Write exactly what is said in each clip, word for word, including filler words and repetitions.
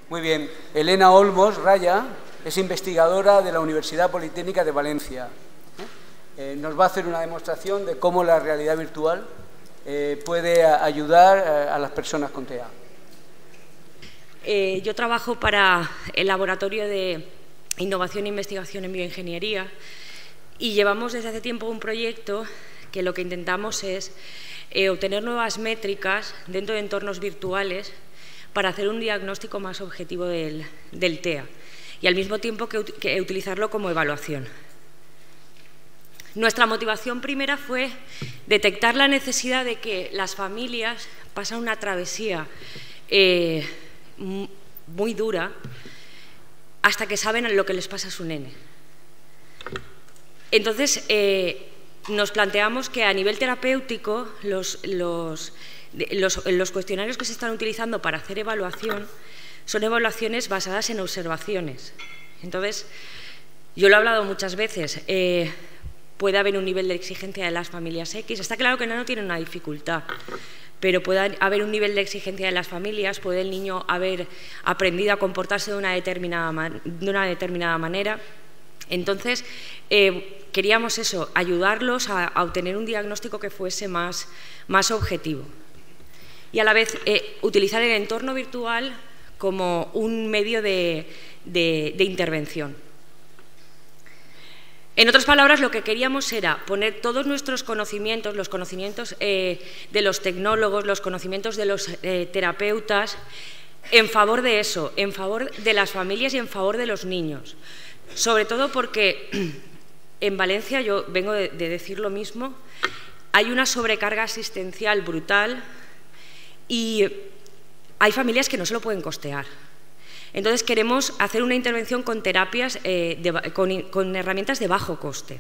Muy bien. Elena Olmos Raya es investigadora de la Universidad Politécnica de Valencia. Eh, nos va a hacer una demostración de cómo la realidad virtual eh, puede a, ayudar a, a las personas con T E A. Eh, yo trabajo para el Laboratorio de Innovación e Investigación en Bioingeniería y llevamos desde hace tiempo un proyecto que lo que intentamos es eh, obtener nuevas métricas dentro de entornos virtuales para hacer un diagnóstico más objetivo del, del T E A y al mismo tiempo que, que utilizarlo como evaluación. Nuestra motivación primera fue detectar la necesidad de que las familias pasan una travesía eh, muy dura hasta que saben lo que les pasa a su nene. Entonces, eh, nos planteamos que a nivel terapéutico los, los, los, los cuestionarios que se están utilizando para hacer evaluación son evaluaciones basadas en observaciones. Entonces, yo lo he hablado muchas veces, eh, puede haber un nivel de exigencia de las familias X. Está claro que el niño no tiene una dificultad, pero puede haber un nivel de exigencia de las familias, puede el niño haber aprendido a comportarse de una determinada, man de una determinada manera. Entonces, eh, queríamos eso, ayudarlos a, a obtener un diagnóstico que fuese más, más objetivo. Y a la vez, eh, utilizar el entorno virtual como un medio de, de, de intervención. En otras palabras, lo que queríamos era poner todos nuestros conocimientos, los conocimientos eh, de los tecnólogos, los conocimientos de los eh, terapeutas, en favor de eso, en favor de las familias y en favor de los niños. Sobre todo porque en Valencia, yo vengo de, de decir lo mismo, hay una sobrecarga asistencial brutal y hay familias que no se lo pueden costear. Entonces queremos hacer una intervención con terapias, eh, de, con, con herramientas de bajo coste.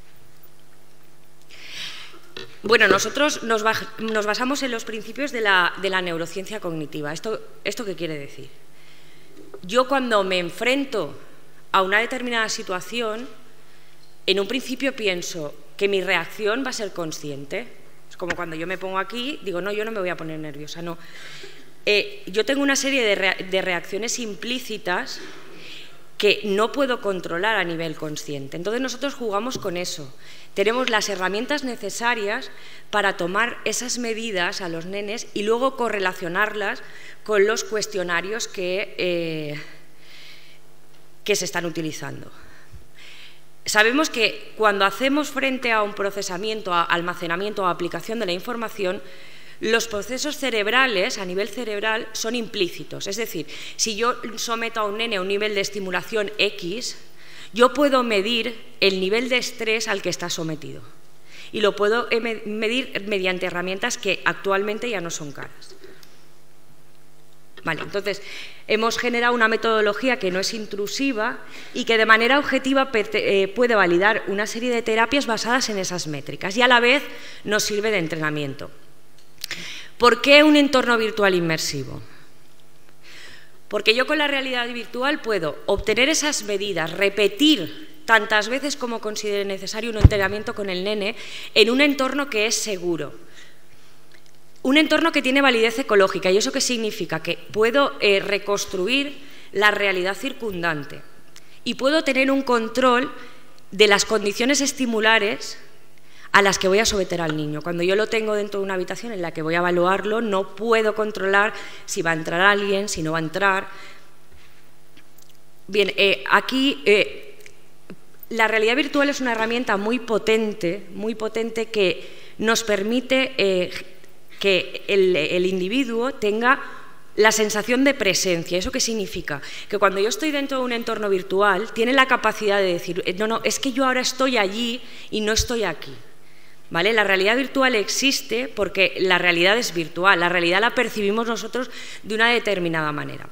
Bueno, nosotros nos, nos basamos en los principios de la, de la neurociencia cognitiva. ¿Esto, ¿Esto qué quiere decir? Yo cuando me enfrento a una determinada situación, en un principio pienso que mi reacción va a ser consciente. Es como cuando yo me pongo aquí, digo, no, yo no me voy a poner nerviosa, no. Eh, yo tengo una serie de, re de reacciones implícitas que no puedo controlar a nivel consciente. Entonces nosotros jugamos con eso. Tenemos las herramientas necesarias para tomar esas medidas a los nenes y luego correlacionarlas con los cuestionarios que, eh, que se están utilizando. Sabemos que cuando hacemos frente a un procesamiento, a almacenamiento o aplicación de la información, los procesos cerebrales, a nivel cerebral, son implícitos. Es decir, si yo someto a un nene a un nivel de estimulación X, yo puedo medir el nivel de estrés al que está sometido. Y lo puedo medir mediante herramientas que actualmente ya no son caras. Vale, entonces, hemos generado una metodología que no es intrusiva y que de manera objetiva puede validar una serie de terapias basadas en esas métricas y a la vez nos sirve de entrenamiento. ¿Por qué un entorno virtual inmersivo? Porque yo con la realidad virtual puedo obtener esas medidas, repetir tantas veces como considere necesario un entrenamiento con el nene en un entorno que es seguro. Un entorno que tiene validez ecológica. ¿Y eso qué significa? Que puedo eh, reconstruir la realidad circundante y puedo tener un control de las condiciones estimulares a las que voy a someter al niño. Cuando yo lo tengo dentro de una habitación en la que voy a evaluarlo, no puedo controlar si va a entrar alguien, si no va a entrar. Bien, eh, aquí eh, la realidad virtual es una herramienta muy potente, muy potente que nos permite eh, que el, el individuo tenga la sensación de presencia. ¿Eso qué significa? Que cuando yo estoy dentro de un entorno virtual, tiene la capacidad de decir, no, no, es que yo ahora estoy allí y no estoy aquí. ¿Vale? La realidad virtual existe porque la realidad es virtual, la realidad la percibimos nosotros de una determinada manera.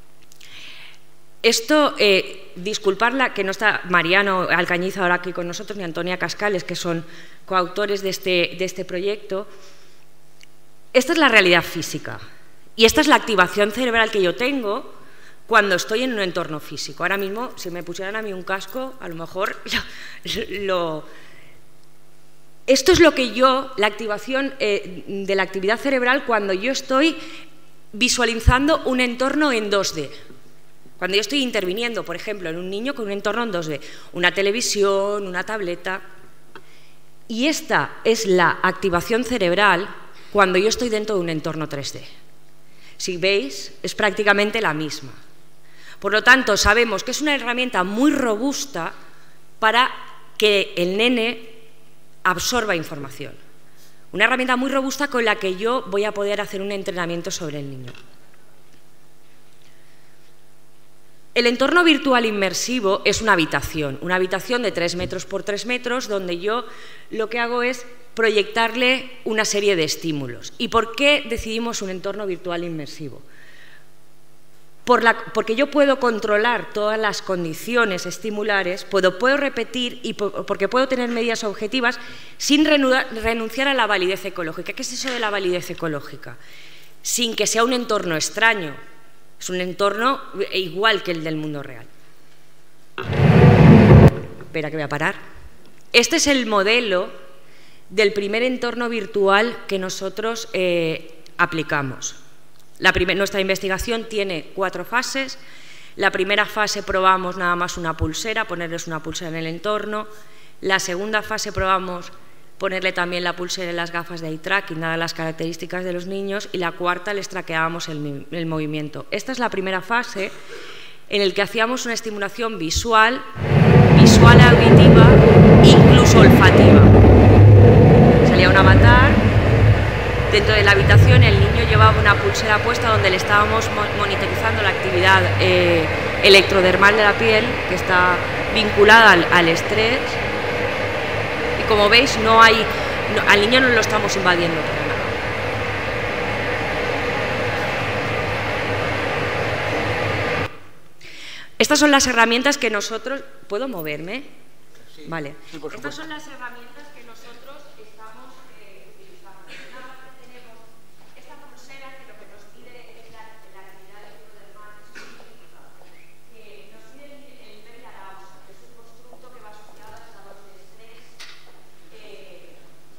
Esto, eh, disculparla que no está Mariano Alcañiz ahora aquí con nosotros, ni Antonia Cascales, que son coautores de este, de este proyecto. Esta es la realidad física y esta es la activación cerebral que yo tengo cuando estoy en un entorno físico. Ahora mismo, si me pusieran a mí un casco, a lo mejor lo... lo Esto es lo que yo, la activación eh, de la actividad cerebral cuando yo estoy visualizando un entorno en dos D. Cuando yo estoy interviniendo, por ejemplo, en un niño con un entorno en dos D, una televisión, una tableta, y esta es la activación cerebral cuando yo estoy dentro de un entorno tres D. Si veis, es prácticamente la misma. Por lo tanto, sabemos que es una herramienta muy robusta para que el nene absorba información. Una herramienta muy robusta con la que yo voy a poder hacer un entrenamiento sobre el niño. El entorno virtual inmersivo es una habitación, una habitación de tres metros por tres metros, donde yo lo que hago es proyectarle una serie de estímulos. ¿Y por qué decidimos un entorno virtual inmersivo? Por la, porque yo puedo controlar todas las condiciones estimulares, puedo, puedo repetir y por, porque puedo tener medidas objetivas sin renunciar a la validez ecológica. ¿Qué es eso de la validez ecológica? Sin que sea un entorno extraño, es un entorno igual que el del mundo real. Espera que voy a parar. Este es el modelo del primer entorno virtual que nosotros eh, aplicamos. La primer, nuestra investigación tiene cuatro fases. La primera fase probamos nada más una pulsera, ponerles una pulsera en el entorno. La segunda fase probamos ponerle también la pulsera en las gafas de eye tracking, dadas las características de los niños. Y la cuarta les traqueábamos el, el movimiento. Esta es la primera fase en la que hacíamos una estimulación visual, visual, auditiva, incluso olfativa. Salía un avatar. Dentro de la habitación el niño llevaba una pulsera puesta donde le estábamos monitorizando la actividad eh, electrodermal de la piel, que está vinculada al, al estrés. Y como veis, no hay, no, al niño no lo estamos invadiendo para nada. Estas son las herramientas que nosotros... ¿Puedo moverme? Sí, vale. Sí, por Estas supuesto. son las herramientas que nosotros estamos eh, utilizando. Una parte tenemos esta pulsera que lo que nos pide es la, la actividad electrodermal específica, que nos pide el, el nivel de arousal, que es un constructo que va asociado a estados de estrés, eh,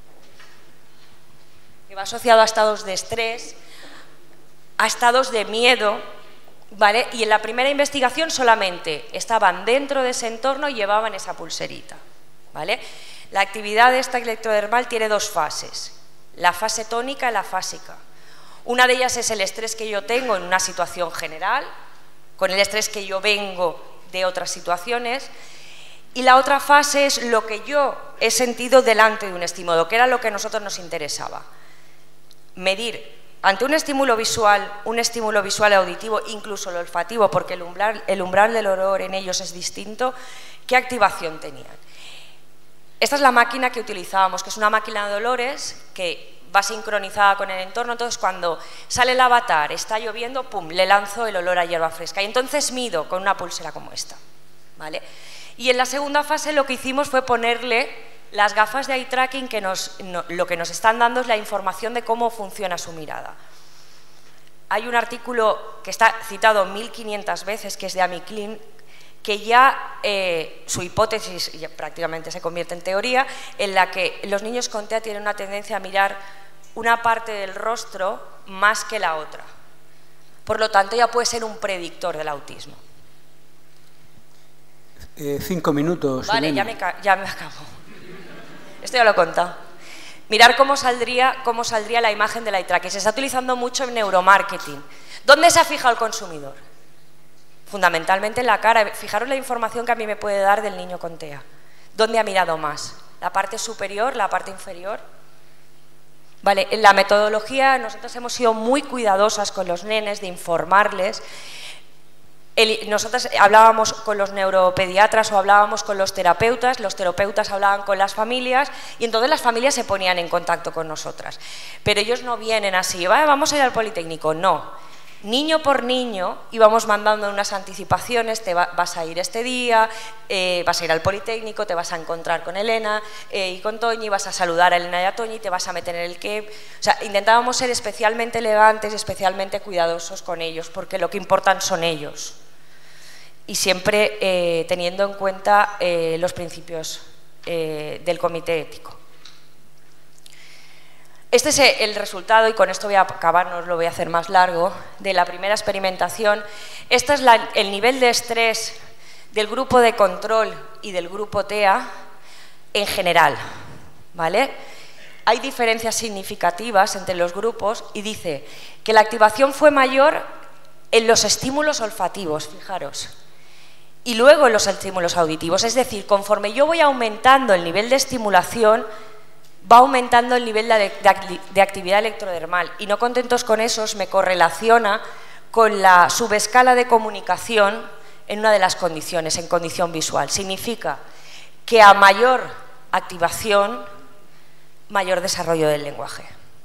que va asociado a estados de estrés, a estados de miedo. ¿Vale? Y en la primera investigación solamente estaban dentro de ese entorno y llevaban esa pulserita. ¿Vale? La actividad de esta electrodermal tiene dos fases, la fase tónica y la fásica. Una de ellas es el estrés que yo tengo en una situación general, con el estrés que yo vengo de otras situaciones, y la otra fase es lo que yo he sentido delante de un estímulo, que era lo que a nosotros nos interesaba. Medir ante un estímulo visual, un estímulo visual auditivo, incluso el olfativo, porque el umbral, el umbral del olor en ellos es distinto, ¿qué activación tenían? Esta es la máquina que utilizábamos, que es una máquina de olores que va sincronizada con el entorno. Entonces, cuando sale el avatar, está lloviendo, pum, le lanzo el olor a hierba fresca. Y entonces mido con una pulsera como esta. ¿Vale? Y en la segunda fase lo que hicimos fue ponerle las gafas de eye tracking, que nos, no, lo que nos están dando es la información de cómo funciona su mirada. Hay un artículo que está citado mil quinientas veces, que es de Amy Klein, que ya eh, su hipótesis ya prácticamente se convierte en teoría, en la que los niños con T E A tienen una tendencia a mirar una parte del rostro más que la otra. Por lo tanto, ya puede ser un predictor del autismo. Eh, cinco minutos. Vale, Elena. ya me, ya me acabo. Esto ya lo he contado. Mirar cómo saldría, cómo saldría la imagen del eye tracking. Se está utilizando mucho en neuromarketing. ¿Dónde se ha fijado el consumidor? Fundamentalmente en la cara. Fijaros la información que a mí me puede dar del niño con T E A. ¿Dónde ha mirado más? ¿La parte superior, la parte inferior? Vale, en la metodología nosotros hemos sido muy cuidadosas con los nenes de informarles. El, nosotros hablábamos con los neuropediatras o hablábamos con los terapeutas, los terapeutas hablaban con las familias y entonces las familias se ponían en contacto con nosotras. Pero ellos no vienen así, vamos a ir al Politécnico, no. Niño por niño íbamos mandando unas anticipaciones, te va, vas a ir este día, eh, vas a ir al Politécnico, te vas a encontrar con Elena eh, y con Toñi, vas a saludar a Elena y a Toñi, te vas a meter en el que... O sea, intentábamos ser especialmente elegantes y especialmente cuidadosos con ellos, porque lo que importan son ellos. Y siempre eh, teniendo en cuenta eh, los principios eh, del comité ético. Este es el resultado, y con esto voy a acabar, no os lo voy a hacer más largo, de la primera experimentación. Este es la, el nivel de estrés del grupo de control y del grupo T E A en general, ¿vale? Hay diferencias significativas entre los grupos y dice que la activación fue mayor en los estímulos olfativos, fijaros, y luego en los estímulos auditivos. Es decir, conforme yo voy aumentando el nivel de estimulación, va aumentando el nivel de, de, de actividad electrodermal. Y no contentos con eso, me correlaciona con la subescala de comunicación en una de las condiciones, en condición visual. Significa que a mayor activación, mayor desarrollo del lenguaje.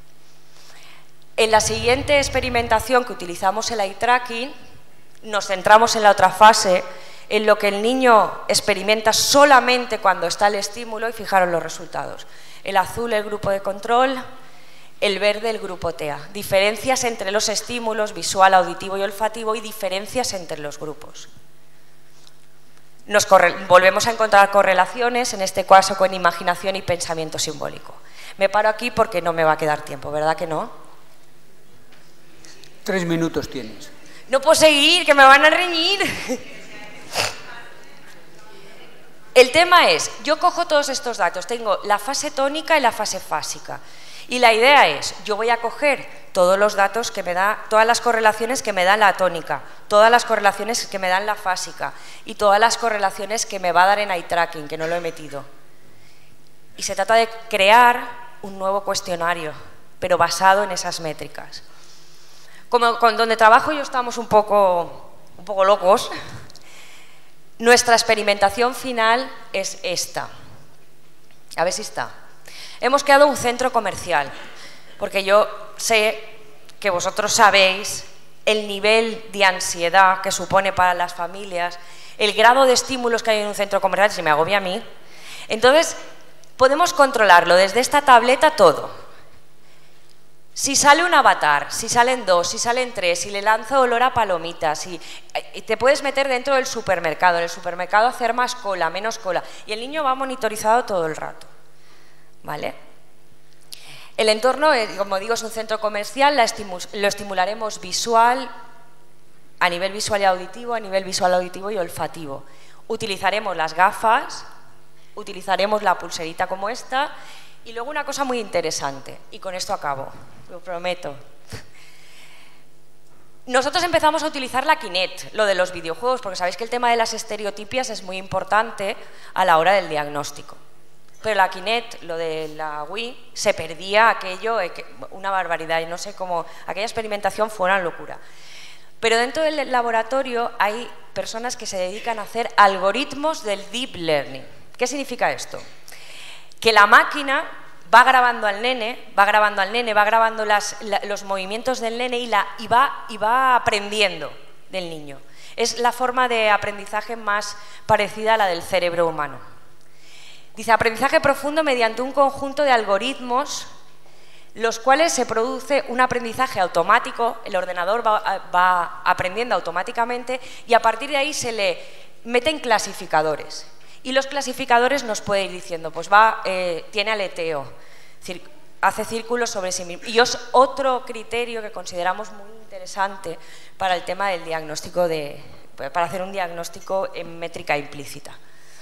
En la siguiente experimentación que utilizamos el eye tracking, nos centramos en la otra fase, en lo que el niño experimenta solamente cuando está el estímulo, y fijaros los resultados. El azul el grupo de control, el verde el grupo T E A. Diferencias entre los estímulos visual, auditivo y olfativo y diferencias entre los grupos. Nos volvemos a encontrar correlaciones, en este caso con imaginación y pensamiento simbólico. Me paro aquí porque no me va a quedar tiempo, ¿verdad que no? Tres minutos tienes. No puedo seguir, que me van a reñir. El tema es, yo cojo todos estos datos, tengo la fase tónica y la fase fásica. Y la idea es, yo voy a coger todos los datos que me da, todas las correlaciones que me da la tónica, todas las correlaciones que me dan la fásica y todas las correlaciones que me va a dar en eye tracking, que no lo he metido. Y se trata de crear un nuevo cuestionario, pero basado en esas métricas. Como con donde trabajo yo estamos un poco, un poco locos. Nuestra experimentación final es esta. A ver si está. Hemos creado un centro comercial, porque yo sé que vosotros sabéis el nivel de ansiedad que supone para las familias, el grado de estímulos que hay en un centro comercial, si me agobia a mí. Entonces, podemos controlarlo desde esta tableta todo. Si sale un avatar, si salen dos, si salen tres, si le lanzo olor a palomitas, si, te puedes meter dentro del supermercado, en el supermercado hacer más cola, menos cola, y el niño va monitorizado todo el rato, ¿vale? El entorno, como digo, es un centro comercial, la estimu lo estimularemos visual, a nivel visual y auditivo, a nivel visual, auditivo y olfativo. Utilizaremos las gafas, utilizaremos la pulserita como esta, y luego una cosa muy interesante, y con esto acabo, lo prometo. Nosotros empezamos a utilizar la Kinect, lo de los videojuegos, porque sabéis que el tema de las estereotipias es muy importante a la hora del diagnóstico. Pero la Kinect, lo de la Wii, se perdía aquello, una barbaridad, y no sé cómo, aquella experimentación fue una locura. Pero dentro del laboratorio hay personas que se dedican a hacer algoritmos del deep learning. ¿Qué significa esto? Que la máquina va grabando al nene, va grabando al nene, va grabando las, la, los movimientos del nene y, la, y, va, y va aprendiendo del niño. Es la forma de aprendizaje más parecida a la del cerebro humano. Dice, aprendizaje profundo mediante un conjunto de algoritmos, los cuales se produce un aprendizaje automático, el ordenador va, va aprendiendo automáticamente y a partir de ahí se le meten clasificadores. Y los clasificadores nos pueden ir diciendo, pues va, eh, tiene aleteo, hace círculos sobre sí mismo. Y es otro criterio que consideramos muy interesante para el tema del diagnóstico, de, para hacer un diagnóstico en métrica implícita.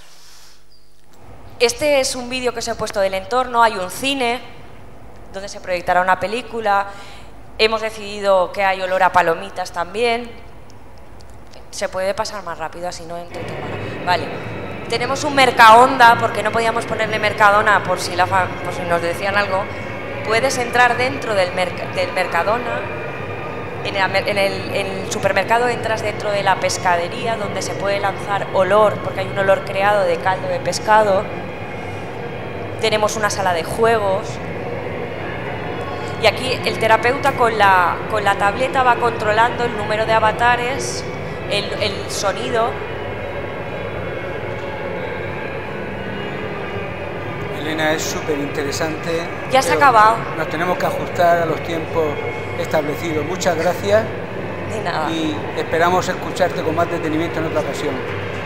Este es un vídeo que os he puesto del entorno, hay un cine donde se proyectará una película, hemos decidido que hay olor a palomitas también. Se puede pasar más rápido, así no entretengo. Vale. Tenemos un Mercaonda, porque no podíamos ponerle Mercadona por si, la, por si nos decían algo. Puedes entrar dentro del, merc del Mercadona, en el, en, el, en el supermercado entras dentro de la pescadería, donde se puede lanzar olor, porque hay un olor creado de caldo de pescado. Tenemos una sala de juegos. Y aquí el terapeuta con la, con la tableta va controlando el número de avatares, el, el sonido. Elena, es súper interesante. Ya se ha acabado. Nos tenemos que ajustar a los tiempos establecidos. Muchas gracias. De nada. Y esperamos escucharte con más detenimiento en otra ocasión.